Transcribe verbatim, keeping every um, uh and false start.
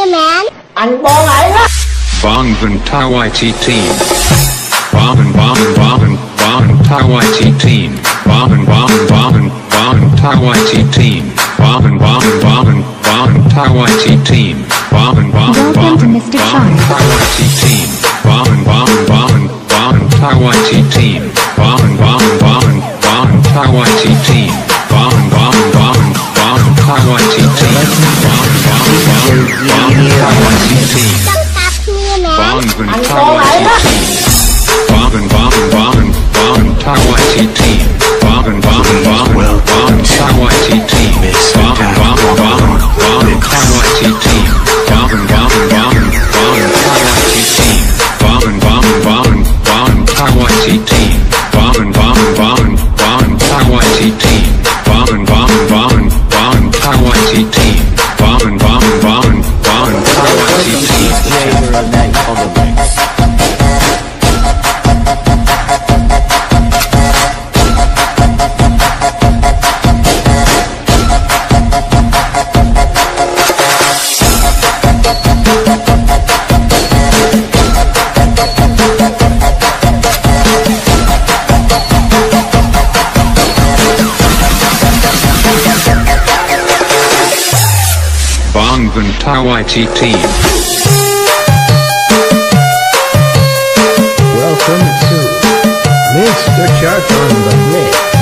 man อันบองไหนนะ Bangvan Tawaiti team. Barban Barban Barban Barban Tawaiti team. Barban Barban Barban Barban Tawaiti team. Barban Barban Barban Barban Tawaiti team. Barban Barban Welcome to Barban Mister Barban Chong. Tawaiti team. Barban Barban Barban Barban Tawaiti team. Barban Barban Barban Barban Tawaiti team. Barban Barban Barban Barban Tawaiti team. Barban Barban Barban Barban Tawaiti team. ต้องตับเมียแมน Barban Tawaiti team. Barban Barban Barban Barban Tawaiti team. Barban Barban Barban Barban Tawaiti team. Barban Barban Barban Barban Tawaiti team. Barban Barban Barban Barban Tawaiti team. Barban Barban Barban Barban Tawaiti team. Barban Barban Barban Barban Tawaiti team. Barban Barban Barban Barban Tawaiti team. Barban Barban Barban Barban Tawaiti team. Bangvan Tawaiti team. Welcome to Mister Shark on the Mix.